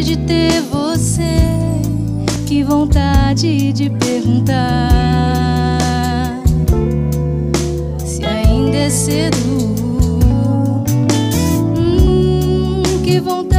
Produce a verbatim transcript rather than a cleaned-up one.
de ter você, que vontade de perguntar se ainda é cedo. Hum, que vontade